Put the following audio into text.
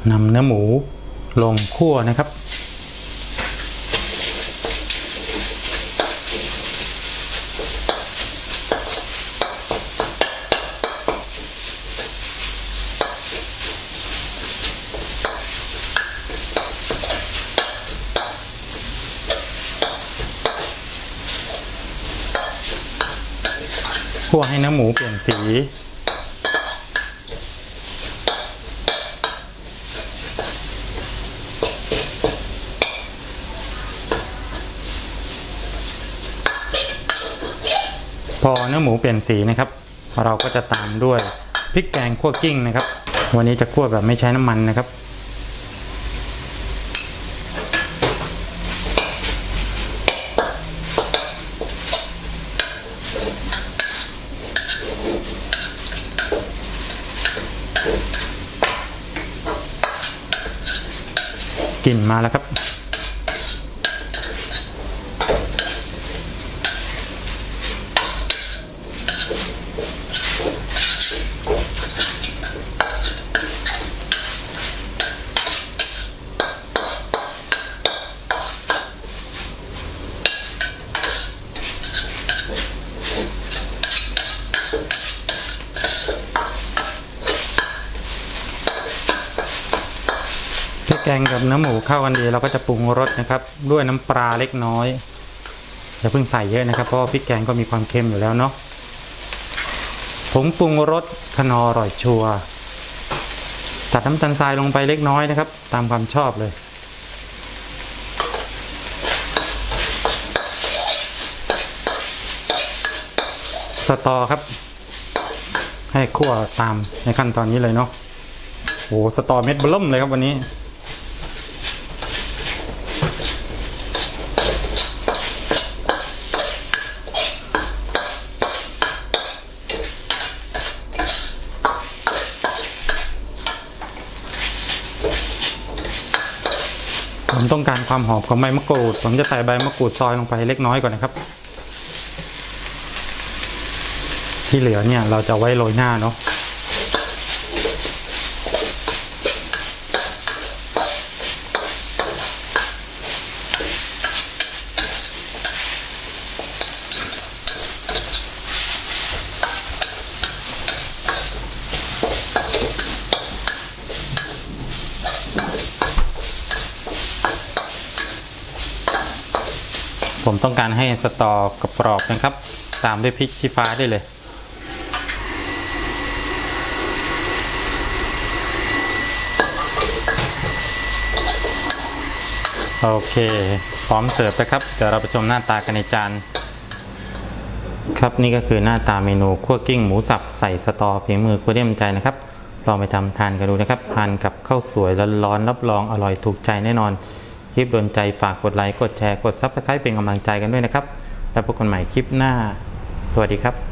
นำเนื้อหมูลงคั่วนะครับคั่วให้เนื้อหมูเปลี่ยนสีพอเนื้อหมูเปลี่ยนสีนะครับเราก็จะตามด้วยพริกแกงคั่วกิ้งนะครับวันนี้จะคั่วแบบไม่ใช้น้ำมันนะครับกลิ่นมาแล้วครับแกงกับเนื้อหมูเข้ากันดีเราก็จะปรุงรสนะครับด้วยน้ำปลาเล็กน้อยอย่าเพิ่งใส่เยอะนะครับเพราะพริกแกงก็มีความเค็มอยู่แล้วเนาะผงปรุงรสคนอร่อยชัวตัดน้ำตาลทรายลงไปเล็กน้อยนะครับตามความชอบเลยสตอครับให้คั่วตามในขั้นตอนนี้เลยเนาะโอ้สตอเม็ดเบิ่มเลยครับวันนี้ผมต้องการความหอมของใบมะกรูดผมจะใส่ใบมะกรูดซอยลงไปเล็กน้อยก่อนนะครับที่เหลือเนี่ยเราจะไว้โรยหน้าเนาะผมต้องการให้สตอกรอบๆนะครับตามด้วยพริกชี้ฟ้าได้เลยโอเคพร้อมเสิร์ฟนะครับเดี๋ยวเราไปชมหน้าตากันในจานครับนี่ก็คือหน้าตาเมนูคั่วกิ้งหมูสับใส่สตอฝีมือครูเดี่ยมใจนะครับลองไปทำทานกันดูนะครับทานกับข้าวสวยร้อนๆรับรองอร่อยถูกใจแน่นอนคลิปโดนใจฝากกดไลค์กดแชร์กด Subscribe เป็นกำลังใจกันด้วยนะครับแล้วพบกันใหม่คลิปหน้าสวัสดีครับ